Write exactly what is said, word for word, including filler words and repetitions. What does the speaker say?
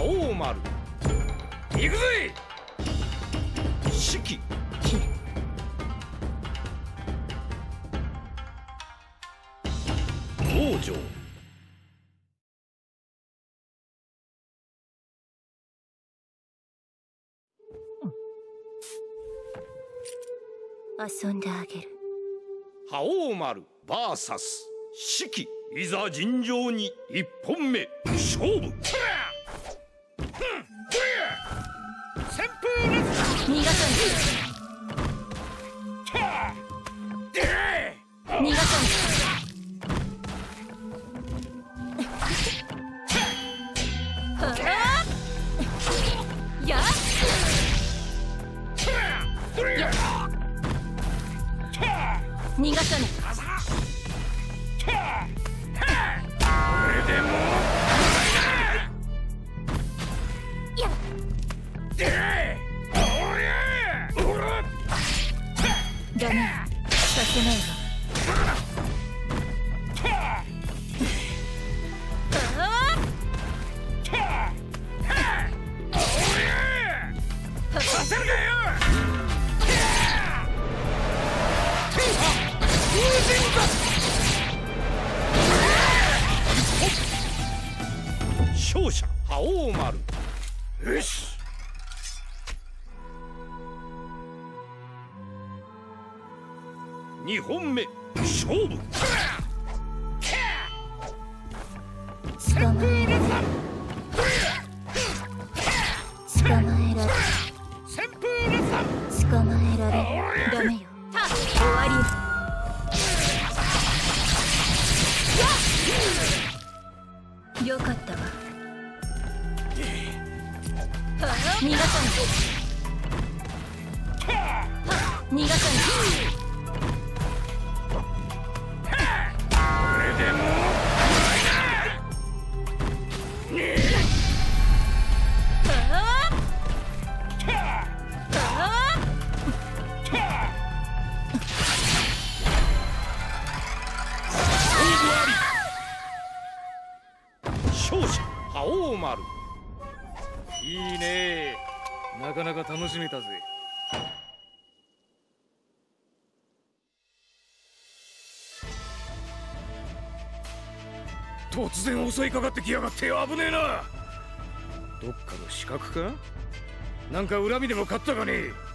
覇王丸行くぜ。四季切る。 王女遊んであげる。 覇王丸 ブイエス 四季、いざ尋常に一本目勝負。旋風列逃がさん。逃がさん。やっ逃がさぬ。 これでもやっダメさせないわ。 させるかよ。勝者覇王丸。よし。二本目勝負。 捕まえられ捕まえられ旋風列弾。 捕まえられダメよ。終わりよ。よかったわ。逃がさない逃がさない。 これでも勝者覇王丸。いいね、なかなか楽しめたぜ。突然襲いかかってきやがって危ねえな。どっかの刺客か、なんか恨みでも買ったかね。